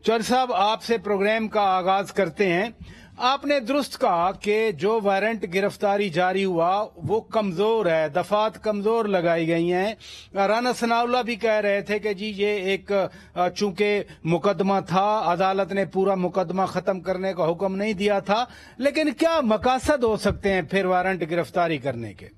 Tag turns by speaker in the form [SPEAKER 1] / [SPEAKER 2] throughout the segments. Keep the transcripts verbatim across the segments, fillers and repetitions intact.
[SPEAKER 1] चौधरी साहब, आपसे प्रोग्राम का आगाज करते हैं। आपने दुरुस्त कहा कि जो वारंट गिरफ्तारी जारी हुआ वो कमजोर है, दफात कमजोर लगाई गई हैं। राना सनाउल्लाह भी कह रहे थे कि जी ये एक चूंकि मुकदमा था, अदालत ने पूरा मुकदमा खत्म करने का हुक्म नहीं दिया था, लेकिन क्या मकासद हो सकते हैं फिर वारंट गिरफ्तारी करने के?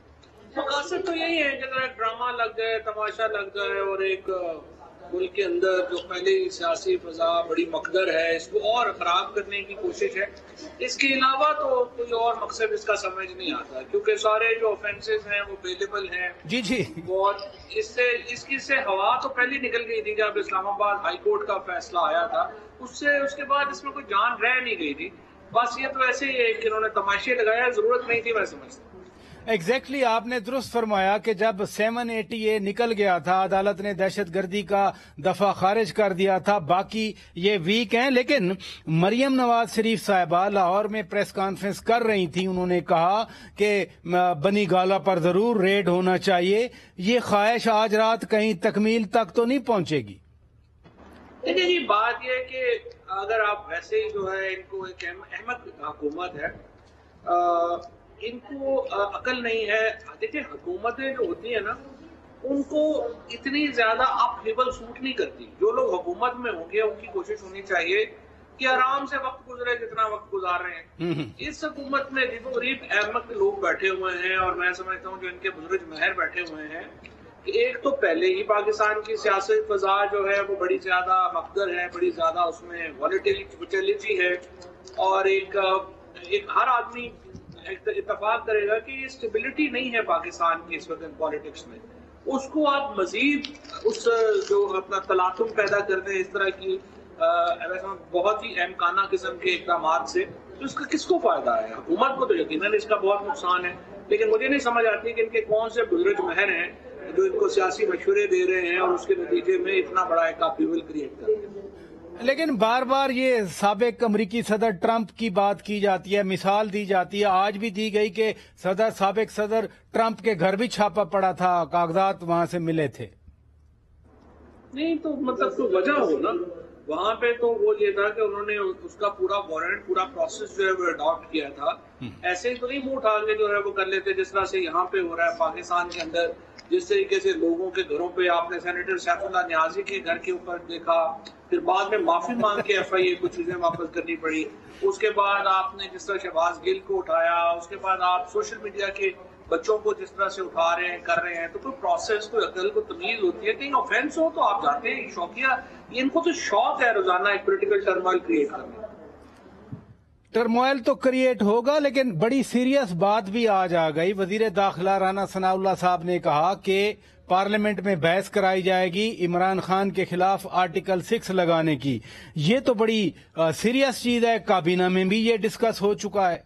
[SPEAKER 2] मकासद तो यही है कि ड्रामा लग गए, तमाशा लग गए और एक मुल्क के अंदर जो पहले ही सियासी फजा बड़ी मकदर है इसको और खराब करने की कोशिश है। इसके अलावा तो कोई और मकसद इसका समझ नहीं आता, क्योंकि सारे जो ऑफेंसेस हैं वो बेलेबल हैं।
[SPEAKER 1] जी जी
[SPEAKER 2] और इससे इसकी से हवा तो पहले निकल गई थी जब इस्लामाबाद हाई कोर्ट का फैसला आया था, उससे उसके बाद इसमें कोई जान रह नहीं गई थी। बस ये तो ऐसे ही है कि इन्होंने तमाशे लगाया, जरूरत नहीं थी, मैं समझता हूँ।
[SPEAKER 1] एग्जैक्टली exactly, आपने दुरुस्त फरमाया कि जब सेवन एटी ए निकल गया था, अदालत ने दहशतगर्दी का दफा खारिज कर दिया था, बाकी ये वीक हैं। लेकिन मरियम नवाज शरीफ साहिबा लाहौर में प्रेस कॉन्फ्रेंस कर रही थी, उन्होंने कहा कि बनी गाला पर जरूर रेड होना चाहिए। ये ख्वाहिश आज रात कहीं तकमील तक तो नहीं पहुंचेगी?
[SPEAKER 2] देखिए जी, बात यह है कि अगर आप वैसे ही जो है इनको एक अहमद हुकूमत है, आ, इनको अकल नहीं है। देखिए हुकूमतें जो होती है ना, उनको इतनी ज्यादा अप लेवल सूट नहीं करती। जो लोग हुकूमत में होंगे उनकी कोशिश होनी चाहिए कि आराम से वक्त गुजरे जितना वक्त गुजार रहे हैं। इस हुकूमत में अजीब गरीब अहमद लोग बैठे हुए हैं और मैं समझता हूँ जो इनके बुजुर्ग महर बैठे हुए हैं कि एक तो पहले ही पाकिस्तान की सियासी फजा जो है वो बड़ी ज्यादा मकदर है, बड़ी ज्यादा उसमें वॉलेटिलिटी है और एक, एक हर आदमी इत्तेफाक करेगा कि ये स्टेबिलिटी नहीं है पाकिस्तान की इस वक्त पॉलिटिक्स में। उसको आप मजीद उस जो अपना तलातुम पैदा करते हैं इस तरह की आ, बहुत ही अहमकाना किस्म के इकदाम से, तो इसका किसको फायदा है? हुकूमत को तो यकीनन इसका बहुत नुकसान है, लेकिन मुझे नहीं समझ आती कि इनके कौन से बुजुर्ग महर हैं जो इनको सियासी मशवरे दे रहे हैं और उसके नतीजे में इतना बड़ा एक अपीवल क्रिएट कर रहे हैं।
[SPEAKER 1] लेकिन बार बार ये साबिक अमरीकी सदर ट्रंप की बात की जाती है, मिसाल दी जाती है, आज भी दी गई कि सदर साबिक सदर ट्रंप के घर भी छापा पड़ा था, कागजात वहां से मिले थे।
[SPEAKER 2] नहीं तो मतलब तो वजह हो ना, वहां पे तो वो ये था कि उन्होंने उसका पूरा वारंट, पूरा प्रोसेस जो है वो अडॉप्ट किया था। ऐसे ही तो नहीं मुंह उठा के जो है वो कर लेते जिस तरह से यहाँ पे हो रहा है पाकिस्तान के अंदर। जिस तरीके से लोगों के घरों पे आपने सेनेटर सैफुल्लाह नियाजी के घर के ऊपर देखा, फिर बाद में माफी मांग के एफ आई ए कुछ चीजें वापस करनी पड़ी, उसके बाद आपने जिस तरह शहबाज गिल को उठाया, उसके बाद आप सोशल मीडिया के बच्चों को जिस तरह से उठा रहे हैं, कर रहे हैं, तो कोई प्रोसेस, कोई अकल, को तमीज होती है। कहीं ऑफेंस हो तो आप जाते हैं, शौकिया, इनको तो शौक है रोजाना एक पॉलिटिकल टर्मोइल क्रिएट करने।
[SPEAKER 1] टर्मोइल तो क्रिएट होगा, लेकिन बड़ी सीरियस बात भी आज आ गई। वजीर दाखिला राना सनाउल्लाह साहब ने कहा कि पार्लियामेंट में बहस कराई जाएगी इमरान खान के खिलाफ आर्टिकल सिक्स लगाने की। ये तो बड़ी सीरियस चीज है, काबीना में भी ये डिस्कस हो चुका है।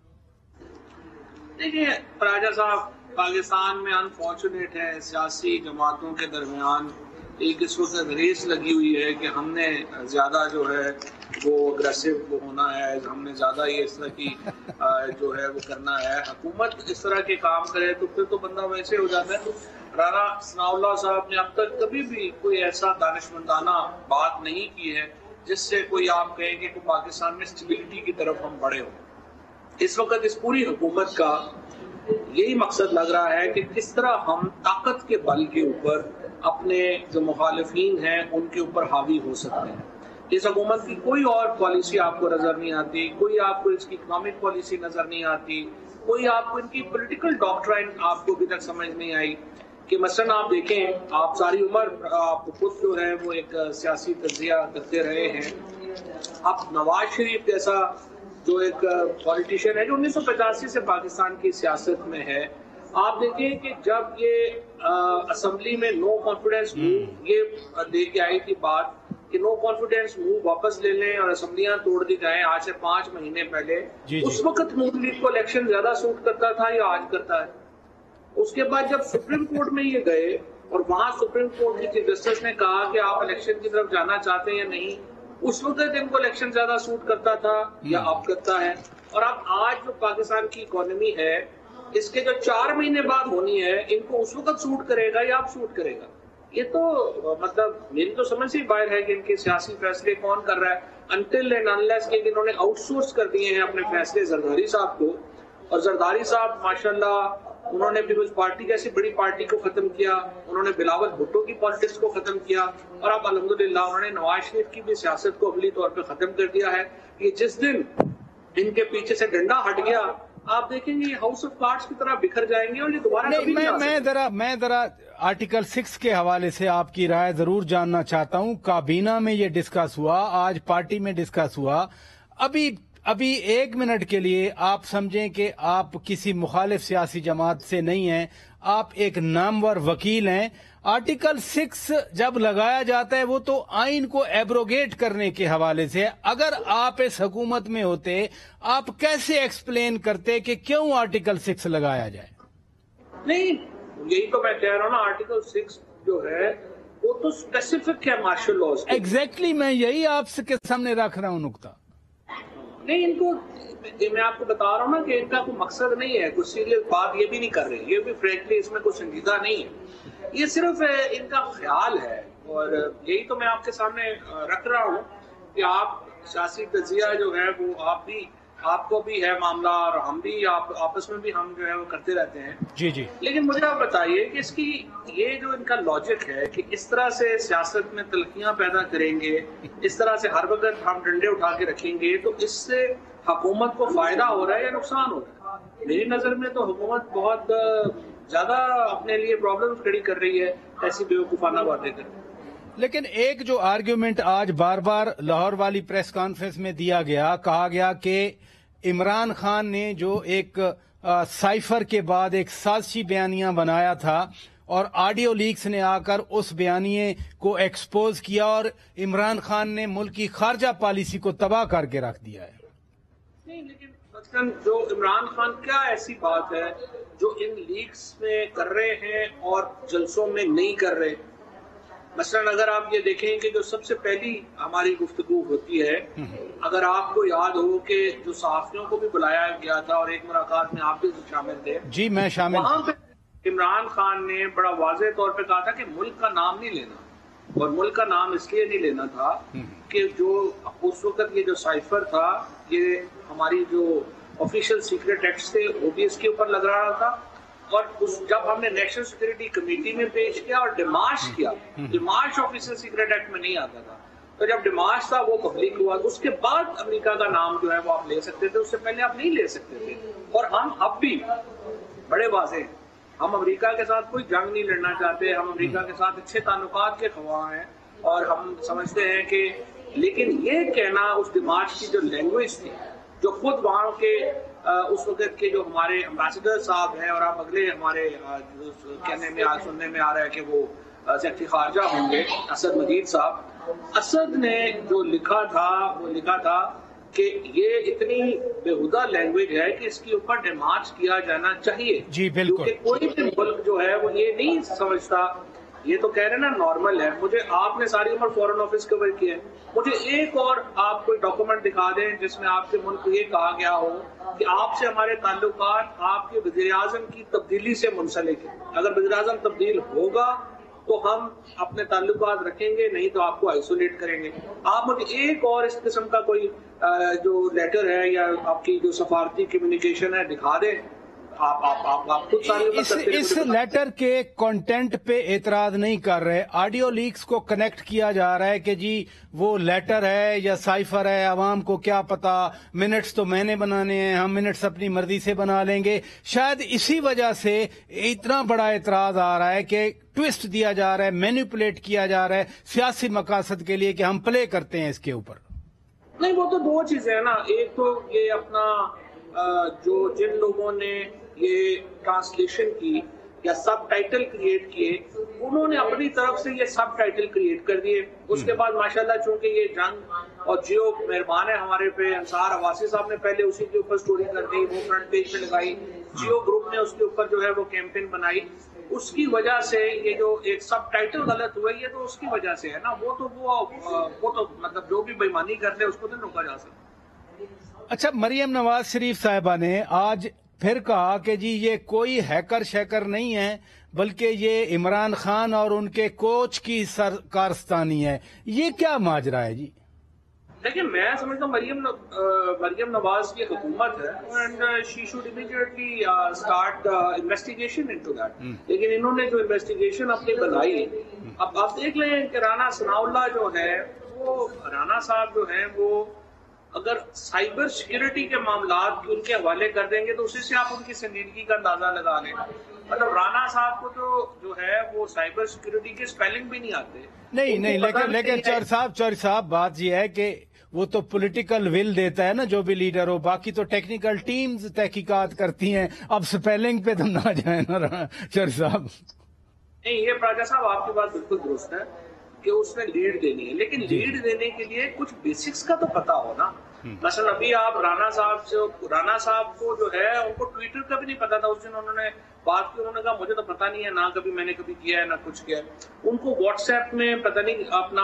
[SPEAKER 1] देखिए
[SPEAKER 2] पराचा साहब, पाकिस्तान में अनफॉर्चुनेट है सियासी जमातों के दरमियान एक इस वक्त रेस लगी हुई है कि हमने ज्यादा जो है वो अग्रेसिव होना है, हमने ज्यादा ये इस तरह की जो है वो करना है। हुकूमत इस तरह के काम करे तो फिर तो बंदा वैसे हो जाता है। राना सनाउल्लाह साहब ने अब तक कभी भी कोई ऐसा दानिशमंदाना बात नहीं की है जिससे कोई आप कहें कि पाकिस्तान में स्टेबिलिटी की तरफ हम बढ़े हो। इस वक्त इस पूरी हुकूमत का यही मकसद लग रहा है कि किस तरह हम ताकत के बल के ऊपर अपने जो मुखालिफिन हैं उनके ऊपर हावी हो सकते हैं। इस हुकूमत की कोई और पॉलिसी आपको नजर नहीं आती, कोई आपको इसकी इकोनॉमिक पॉलिसी नजर नहीं आती, कोई आपको इनकी पॉलिटिकल डॉक्ट्राइन आपको अभी तक समझ नहीं आई। कि मसलन आप देखें, आप सारी उम्र आप खुद जो है वो एक सियासी तज्जिया करते रहे हैं। अब नवाज शरीफ जैसा जो एक पॉलिटिशियन है जो उन्नीस सौ पचासी से पाकिस्तान की सियासत में है, आप देखें कि जब ये असेंबली में नो कॉन्फिडेंस मूव ये दे के आई थी बात कि नो कॉन्फिडेंस मूव वापस ले लें और असेंबलियां तोड़ दी जाएं आज से पांच महीने पहले, जी, उस वक्त नून लीग को इलेक्शन ज्यादा सूट करता था या आज करता है। उसके बाद जब सुप्रीम कोर्ट में ये गए और वहां सुप्रीम कोर्ट की चीफ जस्टिस ने कहा कि आप इलेक्शन की तरफ जाना चाहते हैं या नहीं, उस वक्त इनको इलेक्शन ज्यादा सूट करता था या अब करता है। और अब आज जो पाकिस्तान की इकोनॉमी है इसके जो चार महीने बाद होनी है, इनको उस वक्त सूट करेगा या अब सूट करेगा। ये तो मतलब मेरी तो समझ से बाहर है कि इनके सियासी फैसले कौन कर रहा है, अनटिल एंड अनलेस कि इन्होंने आउटसोर्स कर दिए हैं अपने फैसले जरदारी साहब को। और जरदारी साहब माशाल्लाह उन्होंने पीपल्स पार्टी जैसी बड़ी पार्टी को खत्म किया, उन्होंने बिलावल भुट्टो की पॉलिटिक्स को खत्म किया, और अब अल्हम्दुलिल्लाह उन्होंने नवाज शरीफ की भी सियासत को अमली तौर पर खत्म कर दिया है। ये जिस दिन इनके पीछे से डंडा हट गया, आप देखेंगे हाउस ऑफ कार्ड्स की तरह बिखर जाएंगे और ये दोबारा कभी
[SPEAKER 1] मैं मैं जरा मैं जरा आर्टिकल सिक्स के हवाले से आपकी राय जरूर जानना चाहता हूं। काबीना में ये डिस्कस हुआ, आज पार्टी में डिस्कस हुआ। अभी अभी एक मिनट के लिए आप समझें कि आप किसी मुखालिफ सियासी जमात से नहीं हैं, आप एक नामवर वकील हैं। आर्टिकल सिक्स जब लगाया जाता है वो तो आइन को एब्रोगेट करने के हवाले से है। अगर आप इस हुकूमत में होते, आप कैसे एक्सप्लेन करते कि क्यों आर्टिकल सिक्स लगाया जाए?
[SPEAKER 2] नहीं, यही तो मैं कह रहा हूँ ना, आर्टिकल सिक्स जो है वो तो स्पेसिफिक है मार्शल लॉज।
[SPEAKER 1] एग्जैक्टली, मैं यही आपके सामने रख रहा हूँ नुक्ता।
[SPEAKER 2] नहीं, इनको मैं आपको बता रहा हूँ ना कि इनका कोई मकसद नहीं है, कुछ सीरियस बात ये भी नहीं कर रही, ये भी फ्रैंकली इसमें कुछ संजीदा नहीं है, ये सिर्फ इनका ख्याल है। और यही तो मैं आपके सामने रख रहा हूँ कि आप सियासी तजिया जो है वो आप भी, आपको भी है मामला, और हम भी आप आपस में भी हम जो है वो करते रहते हैं।
[SPEAKER 1] जी जी।
[SPEAKER 2] लेकिन मुझे आप बताइए कि इसकी ये जो इनका लॉजिक है कि इस तरह से सियासत में तलखियां पैदा करेंगे, इस तरह से हर वक्त हम डंडे उठा के रखेंगे, तो इससे हुकूमत को फायदा हो रहा है या नुकसान हो रहा है? मेरी नजर में तो हुकूमत बहुत ज्यादा अपने लिए प्रॉब्लम खड़ी कर रही है ऐसी बेवकूफाना बातें कर।
[SPEAKER 1] लेकिन एक जो आर्ग्यूमेंट आज बार बार लाहौर वाली प्रेस कॉन्फ्रेंस में दिया गया, कहा गया कि इमरान खान ने जो एक आ, साइफर के बाद एक साजिशी बयानिया बनाया था और ऑडियो लीक्स ने आकर उस बयानिए को एक्सपोज किया और इमरान खान ने मुल्क की खारजा पॉलिसी को तबाह करके रख दिया है।
[SPEAKER 2] नहीं, लेकिन मसलन जो इमरान खान, क्या ऐसी बात है जो इन लीक्स में कर रहे हैं और जलसों में नहीं कर रहे? मसलन अगर आप ये देखें कि जो सबसे पहली हमारी गुफ्तगू होती है, अगर आपको याद हो कि जो सहाफियों को भी बुलाया गया था और एक मुलाकात में आप भी शामिल थे।
[SPEAKER 1] जी, मैं शामिल।
[SPEAKER 2] वहां पे इमरान खान ने बड़ा वाज़ेह तौर पे कहा था कि मुल्क का नाम नहीं लेना, और मुल्क का नाम इसलिए नहीं लेना था कि जो उस वक्त ये जो साइफर था, ये हमारी जो ऑफिशियल सीक्रेट एक्ट थे वो भी इसके ऊपर लग रहा था, और उस जब हमने नेशनल सिक्योरिटी कमेटी में पेश किया और डिमार्श किया, डिमार्श ऑफिशियल सीक्रेट एक्ट में नहीं आता था, तो जब डिमार्श था वो पब्लिक हुआ, तो उसके बाद अमेरिका का नाम जो है वो आप ले सकते थे, उससे पहले आप नहीं ले सकते थे। और हम अब भी बड़े वाज़ेह, हम अमेरिका के साथ कोई जंग नहीं लड़ना चाहते, हम अमेरिका के साथ अच्छे ताल्लुकात के ख्वाह हैं, और हम समझते हैं कि, लेकिन ये कहना उस डिमार्श की जो लैंग्वेज थी, जो खुद वहाँ के आ, उस वक्त के जो हमारे एम्बेसडर साहब हैं, और आप अगले हमारे कहने में आज सुनने में आ रहा है कि वो सेक्रेटरी खारजा होंगे असद मजीद साहब, असद ने जो लिखा था वो लिखा था कि ये इतनी बेहुदा लैंग्वेज है कि इसके ऊपर डिमार्च किया जाना चाहिए।
[SPEAKER 1] जी बिल्कुल।
[SPEAKER 2] क्योंकि कोई भी मुल्क जो है वो ये नहीं समझता, ये तो कह रहे हैं ना नॉर्मल है। मुझे, आपने सारी उम्र फॉरेन ऑफिस कवर किया है, मुझे एक और आप कोई डॉक्यूमेंट दिखा दें जिसमें आपके मुल्क को ये कहा गया हो कि आपसे हमारे ताल्लुकात आपके वज़ीर आज़म की तब्दीली से मुंसलिक है, अगर वज़ीर आज़म तब्दील होगा तो हम अपने ताल्लुकात रखेंगे, नहीं तो आपको आइसोलेट करेंगे। आप मुझे एक और इस किस्म का कोई जो लेटर है या आपकी जो सफारती कम्युनिकेशन है दिखा दें। आप आप आप, आप खुद सारे
[SPEAKER 1] इस, इस लेटर के कंटेंट पे एतराज नहीं कर रहे, ऑडियो लीक्स को कनेक्ट किया जा रहा है कि जी वो लेटर है या साइफर है, आवाम को क्या पता, मिनट्स तो मैंने बनाने हैं, हम मिनट्स अपनी मर्जी से बना लेंगे। शायद इसी वजह से इतना बड़ा एतराज आ रहा है कि ट्विस्ट दिया जा रहा है, मैनिपुलेट किया जा रहा है सियासी मकासद के लिए कि हम प्ले करते हैं इसके ऊपर।
[SPEAKER 2] नहीं, वो तो दो चीजें है ना, एक तो ये अपना जो जिन लोगों ने ये ट्रांसलेशन की या सब टाइटल क्रिएट किए, उन्होंने अपनी तरफ से ये सब टाइटल क्रिएट कर दिए। उसके बाद माशाल्लाह चूंकि ये जंग और जियो मेहरबान है हमारे पे, अंसार अवासी साहब ने पहले उसी के ऊपर स्टोरी कर दी, वो फ्रंट पेज पे लगाई, जियो ग्रुप ने उसके ऊपर जो है वो कैंपेन बनाई, उसकी वजह से ये जो एक सब टाइटल गलत हुआ ये तो उसकी वजह से है ना। वो तो वो वो तो मतलब जो भी बेईमानी करते हैं उसको तो रोका जा सकता।
[SPEAKER 1] अच्छा, मरियम नवाज शरीफ साहिबा ने आज फिर कहा कि जी ये कोई हैकर शैकर नहीं है, बल्कि ये इमरान खान और उनके कोच की सरकारस्तानी है। ये क्या माजरा है जी?
[SPEAKER 2] देखिए, मैं समझता हूँ मरियम मरियम नवाज की हुकूमत है and she should immediately start investigation into that. लेकिन इन्होंने जो इन्वेस्टिगेशन अपनी बनाई, अब आप देख लें कि राना सनाउल्लाह जो है, वो राना साहब जो है, वो अगर साइबर सिक्योरिटी के मामलात उनके हवाले कर देंगे तो उसी से आप उनकी संजीदगी का अंदाजा लगा लें। मतलब राना साहब को तो जो है वो साइबर सिक्योरिटी के स्पेलिंग भी नहीं आते।
[SPEAKER 1] नहीं नहीं लेकिन लेकिन चौधरी साहब चौधरी साहब बात यह है कि वो तो पॉलिटिकल विल देता है ना जो भी लीडर हो, बाकी तो टेक्निकल टीम्स तहकीकात करती हैं। अब स्पेलिंग पे तो ना जाए ना चौधरी साहब।
[SPEAKER 2] नहीं, ये प्राचा साहब आपकी बात बिल्कुल दुरुस्त है कि उसने लीड देनी है, लेकिन लीड देने के लिए कुछ बेसिक्स का तो पता हो ना। मसलन अभी आप राना साहब से राना साहब को जो है उनको ट्विटर का भी नहीं पता था। उस दिन उन्होंने बात की, उन्होंने कहा मुझे तो पता नहीं है, ना कभी मैंने कभी किया है ना कुछ किया है। उनको व्हाट्सएप में पता नहीं अपना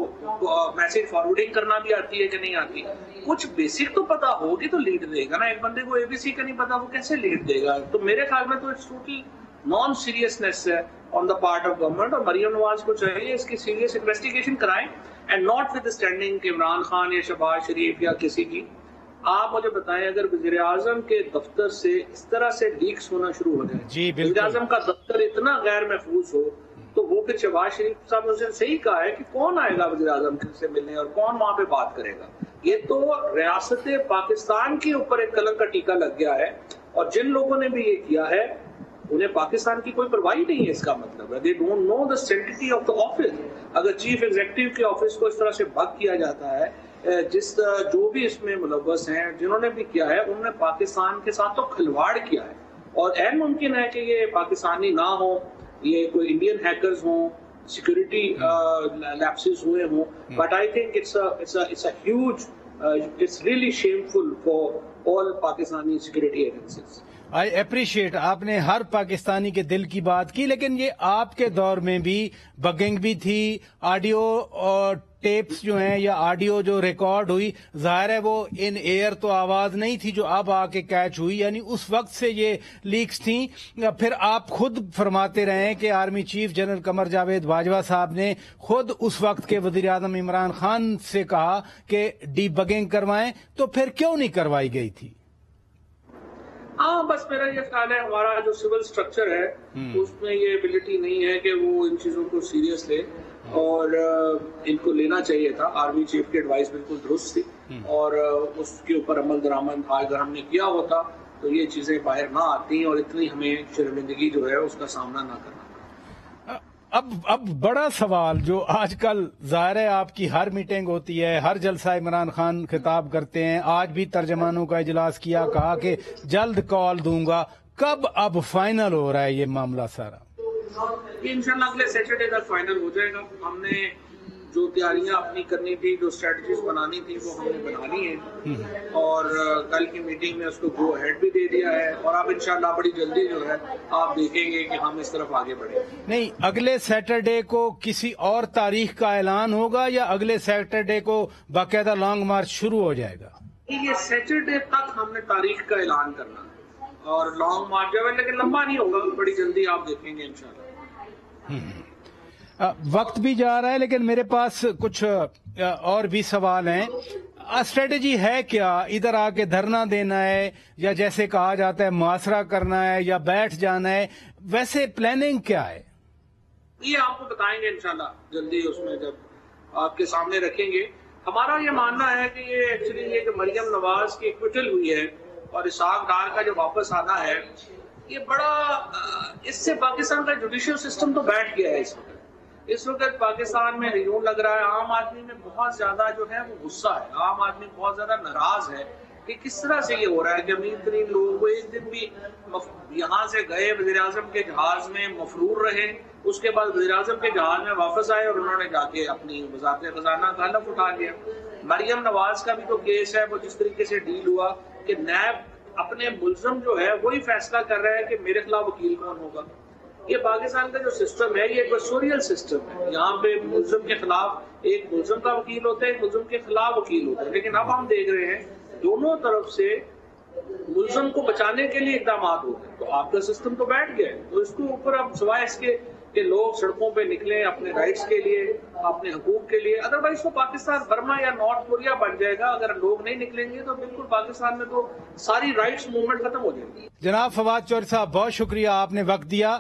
[SPEAKER 2] वो मैसेज फॉरवर्डिंग करना भी आती है कि नहीं आती। कुछ बेसिक तो पता होगी तो लीड देगा ना। एक बंदे को एबीसी का नहीं पता, वो कैसे लीड देगा? तो मेरे ख्याल में तो इट्स टोटल नॉन सीरियसनेस है on the part of government. और मरियम नवाज को चाहिए इसकी सीरियस इन्वेस्टिगेशन कराएं and notwithstanding Imran Khan या शहबाज शरीफ या किसी की। आप मुझे बताएं, अगर वजीर आजम के दफ्तर से इस तरह से लीक्स होना शुरू हो जाए, वजीर आजम का दफ्तर इतना गैर महफूज हो, तो वो फिर शहबाज शरीफ साहब ने उसे सही कहा है कि कौन आएगा वजीर आजम से मिलने और कौन वहां पे बात करेगा। ये तो रियासत पाकिस्तान के ऊपर एक कलंक का टीका लग गया है। और जिन लोगों ने भी ये किया है उन्हें पाकिस्तान की कोई परवाह नहीं है। इसका मतलब है they don't know the sanctity of the office. अगर चीफ एग्जीक्यूटिव के ऑफिस को इस तरह से भंग किया जाता है, जिस जो भी इसमें मुलव्वस हैं, जिन्होंने भी किया है, उन्होंने पाकिस्तान के साथ तो खिलवाड़ किया है। और ऐन मुमकिन है कि ये पाकिस्तानी ना हो, ये कोई इंडियन हैकर्स हों, सिक्योरिटी लैप्सेस हुए हों, but I think it's it's it's a huge it's really shameful for all Pakistani security agencies.
[SPEAKER 1] I appreciate, आपने हर पाकिस्तानी के दिल की बात की, लेकिन ये आपके दौर में भी बगिंग भी थी, ऑडियो और टेप्स जो हैं या ऑडियो जो रिकॉर्ड हुई, जाहिर है वो इन एयर तो आवाज नहीं थी जो अब आके कैच हुई, यानी उस वक्त से ये लीक्स थी। फिर आप खुद फरमाते रहे कि army chief general Qamar Javed Bajwa साहब ने खुद उस वक्त के वजीर आजम इमरान खान से कहा कि डी बगिंग करवाएं, तो फिर क्यों नहीं करवाई गई थी?
[SPEAKER 2] हाँ, बस मेरा ये ख्याल है हमारा जो सिविल स्ट्रक्चर है उसमें ये एबिलिटी नहीं है कि वो इन चीजों को सीरियस ले, और इनको लेना चाहिए था। आर्मी चीफ की एडवाइस बिल्कुल दुरुस्त थी और उसके ऊपर अमल दरामद अगर हमने किया होता तो ये चीजें बाहर ना आती और इतनी हमें शर्मिंदगी जो है उसका सामना ना करना।
[SPEAKER 1] अब अब बड़ा सवाल जो आजकल जाहिर है आपकी हर मीटिंग होती है, हर जलसा इमरान खान खिताब करते हैं, आज भी तर्जमानों का इजलास किया, कहा कि जल्द कॉल दूंगा। कब अब फाइनल हो रहा है ये मामला सारा?
[SPEAKER 2] इंशाल्लाह अगले सैटरडे तक फाइनल हो जाएगा। हमने जो तैयारियां अपनी करनी थी, जो स्ट्रेटजीज बनानी थी, वो हमने बना ली है और कल की मीटिंग में उसको गो अहेड भी दे दिया है। और अब इंशाल्लाह बड़ी जल्दी जो है आप देखेंगे कि हम इस तरफ आगे बढ़े।
[SPEAKER 1] नहीं, अगले सैटरडे को किसी और तारीख का ऐलान होगा या अगले सैटरडे को बाकायदा लॉन्ग मार्च शुरू हो जाएगा?
[SPEAKER 2] ये सैटरडे तक हमने तारीख का ऐलान करना है और लॉन्ग मार्च जो है, लेकिन लंबा नहीं होगा, बड़ी जल्दी आप देखेंगे इंशाल्लाह।
[SPEAKER 1] वक्त भी जा रहा है, लेकिन मेरे पास कुछ और भी सवाल हैं। स्ट्रेटेजी है क्या? इधर आके धरना देना है या जैसे कहा जाता है मुआसरा करना है या बैठ जाना है? वैसे प्लानिंग क्या है?
[SPEAKER 2] ये आपको बताएंगे इंशाल्लाह जल्दी, उसमें जब आपके सामने रखेंगे। हमारा ये मानना है कि ये एक्चुअली ये जो मरियम नवाज की एक्विटल हुई है और इसाक डार का जो वापस आना है, ये बड़ा इससे पाकिस्तान का जुडिशियल सिस्टम तो बैठ गया है। इस वक्त इस वक्त पाकिस्तान में यूं लग रहा है आम आदमी में बहुत ज्यादा जो है वो गुस्सा है, आम आदमी बहुत ज्यादा नाराज है कि किस तरह से ये हो रहा है कि अमीर तरीन लोगों को एक दिन भी यहाँ से गए वज़ीर आज़म के जहाज में मफरूर रहे, उसके बाद वज़ीर आज़म के जहाज में वापस आए और उन्होंने जाके अपनी वज़ारत खजाना का हलफ उठा लिया। मरियम नवाज का भी तो केस है, वो जिस तरीके से डील हुआ कि नैब अपने मुल्ज़म जो है वही फैसला कर रहा है कि मेरे खिलाफ वकील कौन होगा। ये पाकिस्तान का जो सिस्टम है ये एक वसूरियल सिस्टम है। यहाँ पे मुल्ज़म के खिलाफ एक मुल्ज़म का वकील होता है, एक मुल्ज़म के खिलाफ वकील होता है। लेकिन अब हम देख रहे हैं दोनों तरफ से मुल्ज़म को बचाने के लिए इकदाम हो गए, तो आपका सिस्टम तो बैठ गया है। तो इसके ऊपर अब सिवाय इसके कि लोग सड़कों पे निकले अपने राइट्स के लिए, अपने हकूक के लिए, अदरवाइज तो पाकिस्तान बर्मा या नॉर्थ कोरिया बन जाएगा। अगर लोग नहीं निकलेंगे तो बिल्कुल पाकिस्तान में तो सारी राइट्स मूवमेंट खत्म हो जाएगी।
[SPEAKER 1] जनाब फवाद चौधरी साहब, बहुत शुक्रिया, आपने वक्त दिया।